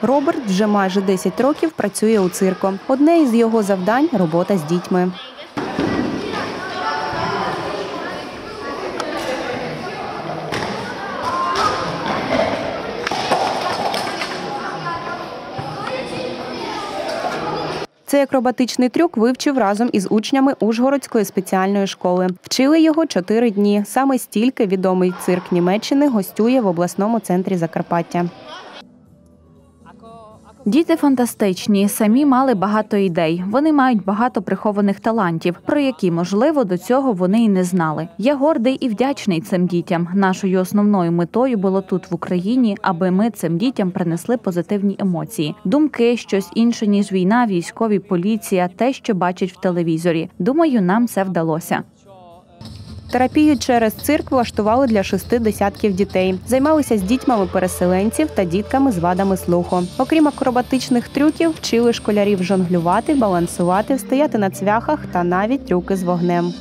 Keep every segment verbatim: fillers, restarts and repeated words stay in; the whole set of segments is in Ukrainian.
Роберт вже майже десять років працює у цирку. Одне із його завдань – робота з дітьми. Цей акробатичний трюк вивчив разом із учнями Ужгородської спеціальної школи. Вчили його чотири дні. Саме стільки відомий цирк Німеччини гостює в обласному центрі Закарпаття. Діти фантастичні, самі мали багато ідей. Вони мають багато прихованих талантів, про які, можливо, до цього вони і не знали. Я гордий і вдячний цим дітям. Нашою основною метою було тут, в Україні, аби ми цим дітям принесли позитивні емоції. Думки, щось інше, ніж війна, військові, поліція, те, що бачать в телевізорі. Думаю, нам це вдалося. Терапію через цирк влаштували для шести десятків дітей. Займалися з дітьми переселенців та дітками з вадами слуху. Окрім акробатичних трюків, вчили школярів жонглювати, балансувати, стояти на цвяхах та навіть трюки з вогнем.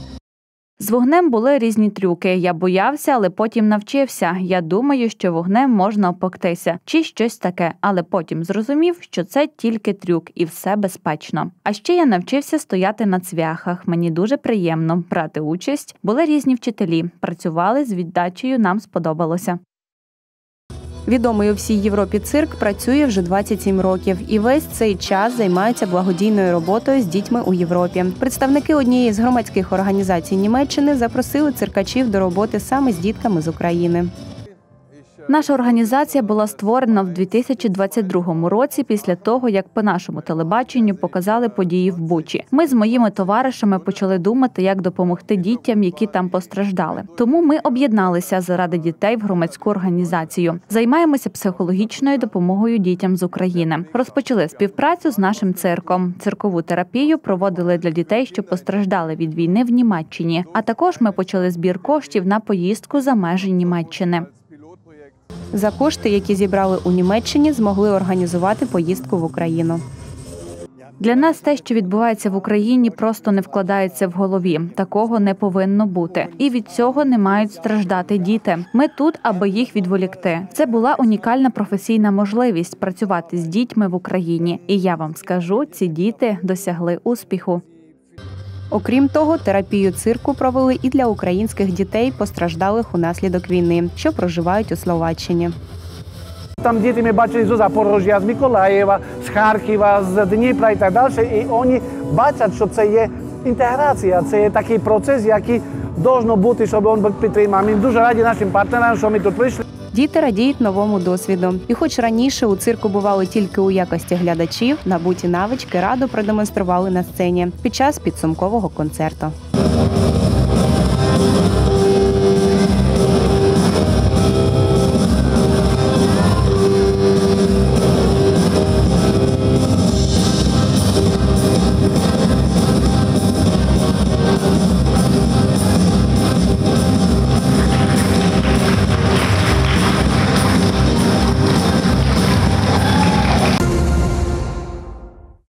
З вогнем були різні трюки. Я боявся, але потім навчився. Я думаю, що вогнем можна опектися. Чи щось таке. Але потім зрозумів, що це тільки трюк і все безпечно. А ще я навчився стояти на цвяхах. Мені дуже приємно брати участь. Були різні вчителі. Працювали з віддачею, нам сподобалося. Відомий у всій Європі цирк працює вже двадцять сім років і весь цей час займається благодійною роботою з дітьми у Європі. Представники однієї з громадських організацій Німеччини запросили циркачів до роботи саме з дітками з України. Наша організація була створена в дві тисячі двадцять другому році після того, як по нашому телебаченню показали події в Бучі. Ми з моїми товаришами почали думати, як допомогти дітям, які там постраждали. Тому ми об'єдналися заради дітей в громадську організацію. Займаємося психологічною допомогою дітям з України. Розпочали співпрацю з нашим цирком. Циркову терапію проводили для дітей, що постраждали від війни в Німеччині. А також ми почали збір коштів на поїздку за межі Німеччини. За кошти, які зібрали у Німеччині, змогли організувати поїздку в Україну. Для нас те, що відбувається в Україні, просто не вкладається в голові. Такого не повинно бути. І від цього не мають страждати діти. Ми тут, аби їх відволікти. Це була унікальна професійна можливість працювати з дітьми в Україні. І я вам скажу, ці діти досягли успіху. Окрім того, терапію цирку провели і для українських дітей, постраждалих унаслідок війни, що проживають у Словаччині. Там діти ми бачили з Запорожжя, з Миколаєва, з Харкова, з Дніпра і так далі. І вони бачать, що це є інтеграція, це є такий процес, який має бути, щоб він був підтриманий. Ми дуже раді нашим партнерам, що ми тут прийшли. Діти радіють новому досвіду. І хоч раніше у цирку бували тільки у якості глядачів, набуті навички радо продемонстрували на сцені під час підсумкового концерту.